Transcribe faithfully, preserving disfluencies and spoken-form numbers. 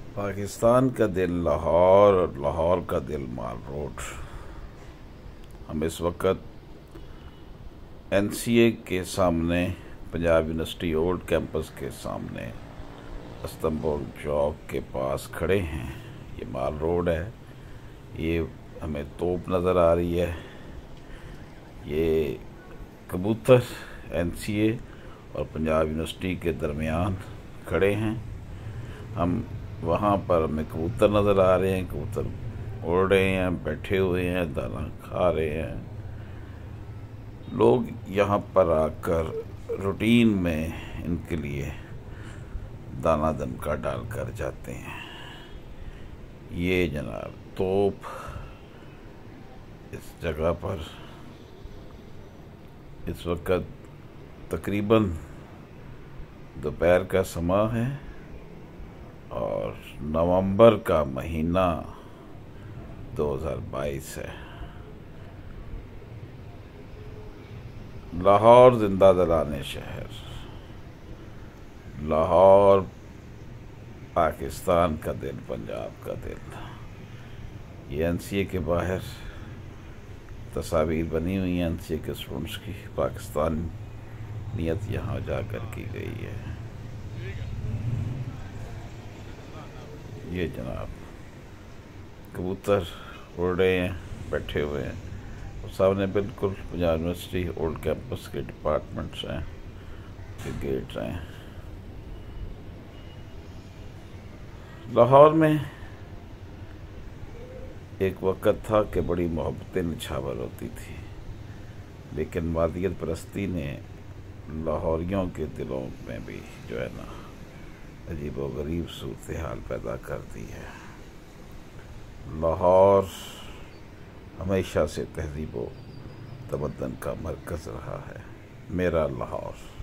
पाकिस्तान का दिल लाहौर और लाहौर का दिल माल रोड। हम इस वक्त एन सी ए के सामने, पंजाब यूनिवर्सिटी ओल्ड कैंपस के सामने इस्तांबुल चौक के पास खड़े हैं। ये माल रोड है। ये हमें तोप नज़र आ रही है। ये कबूतर एन सी ए और पंजाब यूनिवर्सिटी के दरमियान खड़े हैं। हम वहाँ पर हमें कबूतर नज़र आ रहे हैं। कबूतर उड़ रहे हैं, बैठे हुए हैं, दाना खा रहे हैं। लोग यहाँ पर आकर रूटीन में इनके लिए दाना दनका डाल कर जाते हैं। ये जनाब तोप इस जगह पर इस वक्त तकरीबन दोपहर का समय है और नवंबर का महीना दो हज़ार बाईस है। लाहौर जिंदा दिलाने शहर, लाहौर पाकिस्तान का दिल, पंजाब का दिल। ये एन सी ए के बाहर तस्वीर बनी हुई है एन सी ए के स्टूडेंट्स की। पाकिस्तान नियत यहाँ जाकर की गई है। ये जनाब कबूतर उड़ रहे हैं, बैठे हुए हैं और सामने बिल्कुल पंजाब यूनिवर्सिटी ओल्ड कैंपस के डिपार्टमेंट्स हैं, के गेट्स हैं। लाहौर में एक वक़्त था कि बड़ी मोहब्बतें निछावर होती थी, लेकिन वादियत परस्ती ने लाहौरियों के दिलों में भी जो है ना अजीब व गरीब सूरत हाल पैदा कर दी है। लाहौर हमेशा से तहज़ीब व तमद्दुन का मरकज़ रहा है। मेरा लाहौर।